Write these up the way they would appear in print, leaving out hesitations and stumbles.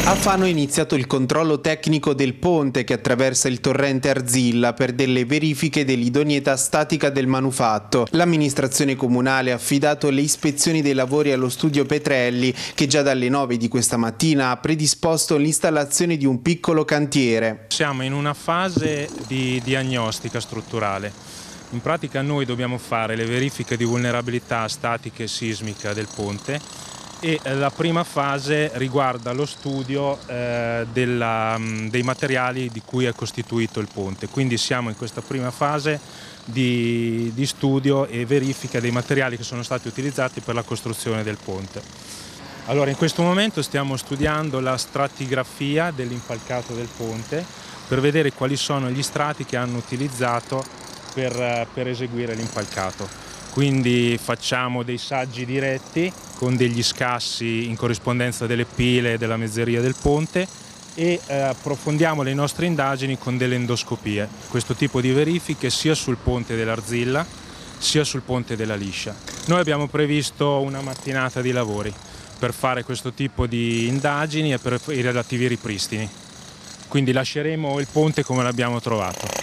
A Fano è iniziato il controllo tecnico del ponte che attraversa il torrente Arzilla per delle verifiche dell'idoneità statica del manufatto. L'amministrazione comunale ha affidato le ispezioni dei lavori allo studio Petrelli, che già dalle 9 di questa mattina ha predisposto l'installazione di un piccolo cantiere. Siamo in una fase di diagnostica strutturale. In pratica noi dobbiamo fare le verifiche di vulnerabilità statica e sismica del ponte e la prima fase riguarda lo studio dei materiali di cui è costituito il ponte. Quindi siamo in questa prima fase di studio e verifica dei materiali che sono stati utilizzati per la costruzione del ponte. Allora, in questo momento stiamo studiando la stratigrafia dell'impalcato del ponte per vedere quali sono gli strati che hanno utilizzato per eseguire l'impalcato. Quindi facciamo dei saggi diretti con degli scassi in corrispondenza delle pile e della mezzeria del ponte e approfondiamo le nostre indagini con delle endoscopie. Questo tipo di verifiche sia sul ponte dell'Arzilla sia sul ponte della Liscia. Noi abbiamo previsto una mattinata di lavori per fare questo tipo di indagini e per i relativi ripristini. Quindi lasceremo il ponte come l'abbiamo trovato.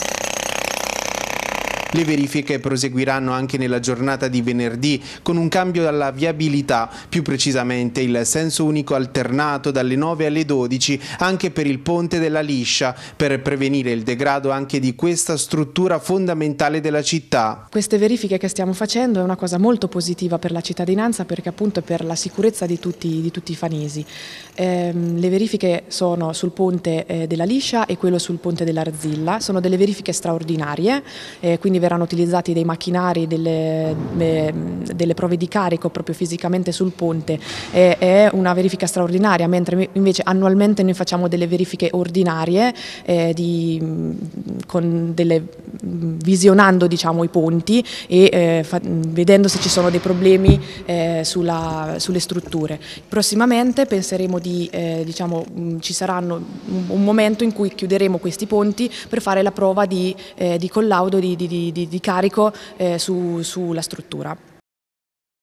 Le verifiche proseguiranno anche nella giornata di venerdì con un cambio alla viabilità, più precisamente il senso unico alternato dalle 9 alle 12 anche per il ponte della Liscia, per prevenire il degrado anche di questa struttura fondamentale della città. Queste verifiche che stiamo facendo è una cosa molto positiva per la cittadinanza perché appunto è per la sicurezza di tutti i fanesi. Le verifiche sono sul ponte della Liscia e quello sul ponte dell'Arzilla, sono delle verifiche straordinarie, quindi verranno utilizzati dei macchinari, delle prove di carico proprio fisicamente sul ponte. È una verifica straordinaria, mentre invece annualmente noi facciamo delle verifiche ordinarie visionando diciamo, i ponti e vedendo se ci sono dei problemi sulle strutture. Prossimamente penseremo ci saranno un momento in cui chiuderemo questi ponti per fare la prova di collaudo di carico sulla struttura.